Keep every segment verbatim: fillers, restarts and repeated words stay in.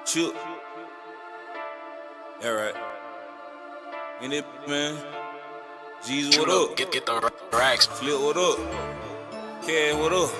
Chill. Yeah, right. In it, man. Jesus, what up? Get, get the racks. Flip, what up? Cash, what up?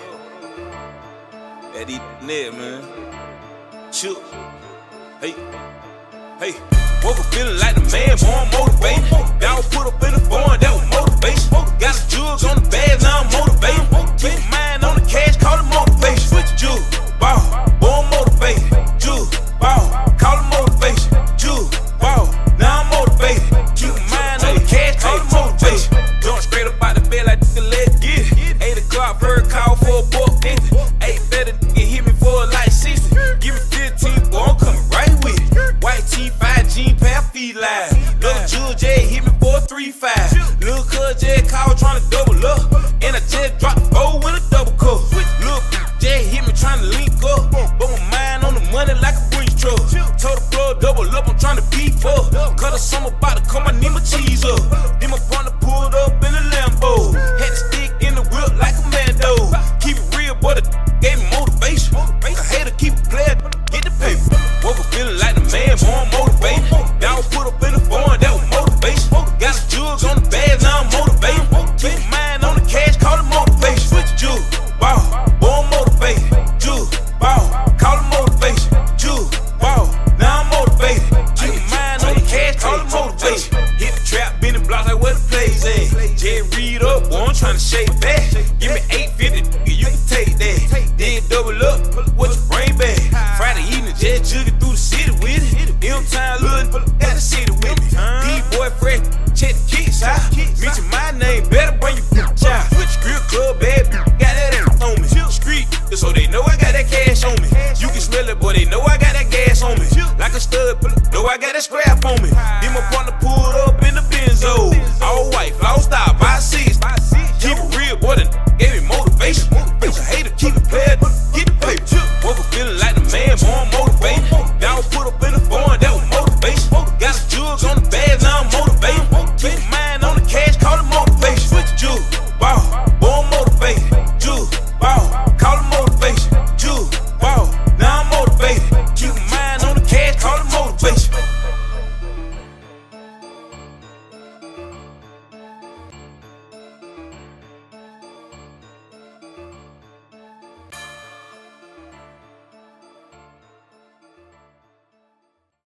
That eat net, man. Chill. Hey. Hey. Woke up feeling like the man, born motivated. That was put up in the barn, that was motivation. Got the jugs on the bags, now I'm motivated. Keep your mind on the cash, call it motivation. Switch jug, wow, born motivated. Jug, wow, call it motivation. Jug, wow, now I'm motivated. Keep your mind on the cash, call it motivation. Jump straight up out the bed like nigga, let's get it. Eight o'clock, bird call for a buck fifty. Eight better nigga hit me for a light sixty. Give me fifteen, boy, I'm coming right with it. White tee, five jean, pair feet live. Little Jewel J hit me for a three five. Little Cuz J call tryna double up. And I just dropped the four with a double cup. Little J hit me tryna link up. But my mind on the money like a breeze truck. Told the plug double up, I'm tryna beef up. Cut a summer about to come, I need my cheese up. Then my partner pulled up in a Lambo. Had the stick in the whip like a Mando. Keep it real, boy, the gave me motivation. A hater keep it playing, get the paper. Woke up feeling like the man, born motivated. That was put up in the barn, that was motivation. Got the jugs on the bags, now I'm motivated. Keep your mind on the cash, call it motivation. Switch jug, wow, born motivated. Jug, wow, call it motivation. Jug, wow, now I'm motivated. Keep your mind on the cash, call it motivation. Hit the trap, bend the blocks like where the plays at. J read up, boy, I'm tryna shake back. Give me eight fifty, you can take that. Then double up, what you bring back? Friday evening, just jugging through the city with it. M time, little at the city with me. D-boy fresh, check the kicks out. Mention my name, better bring your bitch out. Strip club, bad got that ass on me. Street, so they know I got that cash on me. You can smell it, boy, they know I got that gas on me. Like a stud, know I got that scrap on me. Then my partner